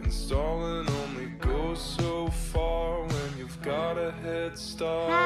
and stalling only goes so far when you've got a head start.